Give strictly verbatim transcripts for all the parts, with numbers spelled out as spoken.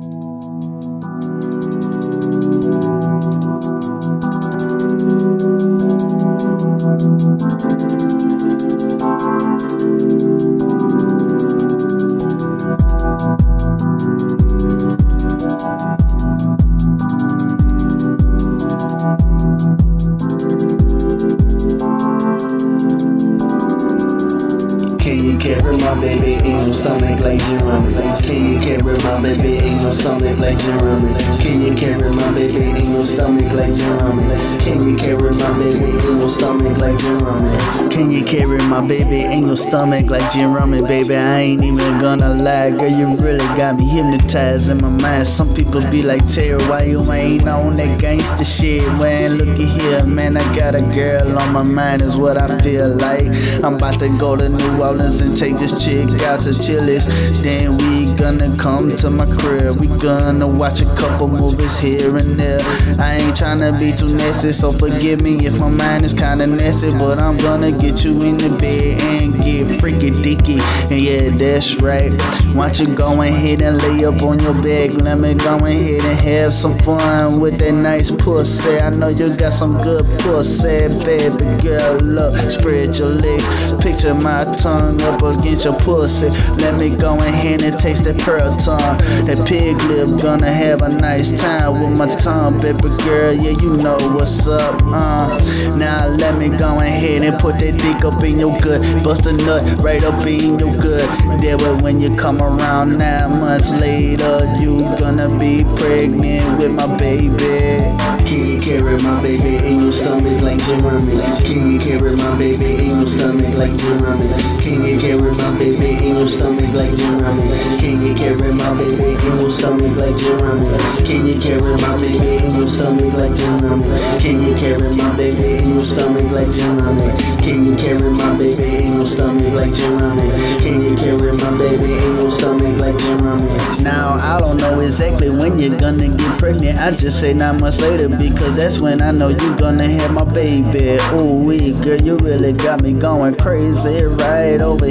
Can you carry my baby in your stomach like Jeremy? Can you carry my baby in your stomach like Jeremy? Can you carry my baby in your stomach like Jeremy? Can you carry my baby in your stomach like Jeremy? Can you carry my baby in your stomach like Jeremy? Baby, I ain't even gonna lie, girl, you really got me hypnotized in my mind. Some people be like, Terry, why you ain't on that gangsta shit? Man, look at here, man, I got a girl on my mind is what I feel like. I'm about to go to New Orleans and take this chick out to Chili's. Then we gonna come to my crib. We gonna watch a couple movies here and there. I ain't tryna be too nasty, so forgive me if my mind is kinda nasty, but I'm gonna get you in the bed and get freaky dicky. And yeah, that's right. Why don't you go ahead and lay up on your back? Let me go ahead and have some fun with that nice pussy. I know you got some good pussy, baby girl. Look, spread your legs, picture my tongue up against your pussy. Let me go ahead and taste that pearl tongue. That pig lip, gonna have a nice time with my tongue, baby girl. Yeah, you know what's up. Uh, now let me go ahead and put that dick up in your gut. Bust a nut right up in your gut. That way when you come around nine months later, you gonna be pregnant with my baby. Can you carry my baby in your stomach like Jeremy? Can you carry my baby in your stomach like Jeremy? Can you carry my baby in your stomach like Jeremy? Can you carry my baby in your stomach like Jeremy? Can you carry my baby in your stomach like Jeremy? Can you carry my baby in your stomach like Jeremy? Can you carry my baby in your stomach like Jeremy? Can you carry my baby in your stomach like Jeremy? Now I don't know exactly when you're gonna get pregnant. I just say nine months later because that's when I know you're gonna have my baby. Ooh wee, girl, you really got me going crazy right over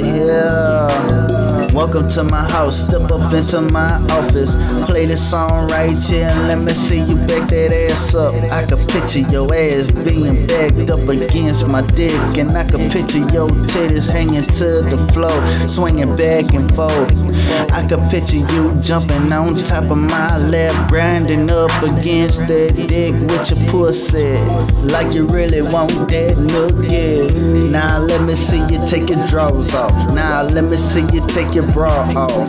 here. Welcome to my house, step up into my office. Play this song right here and let me see you back that ass up. I can picture your ass being backed up against my dick, and I can picture your titties hanging to the floor, swinging back and forth. I can picture you jumping on top of my lap, grinding up against that dick with your pussy, like you really want that nugget. Now let me see you take your drawers off. Now let me see you take your bra off.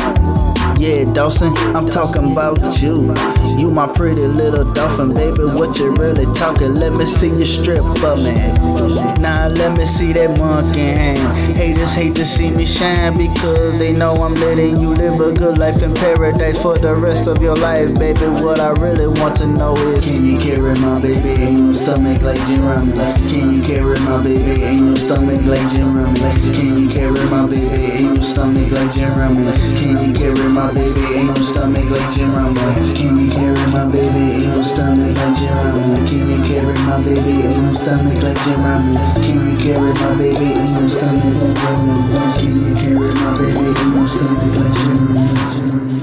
Yeah, Dawson, I'm talking about you. You my pretty little dolphin, baby, what you really talking? Let me see you strip for me. Now let me see that monkey hang. Haters hate to see me shine because they know I'm letting you live a good life in paradise for the rest of your life, baby. What I really want to know is, can you carry my baby in your stomach like Jeremy? Can you carry my baby in your stomach like Jeremy? Can you carry my baby in your stomach like Jeremy? Can you carry my baby in your stomach like Jeremy? Can you carry my baby in your stomach like Jeremy? Can you carry my baby in your stomach like Jeremy? Can you carry my baby in your stomach like Jeremy? Can you carry my baby in your stomach like Jeremy?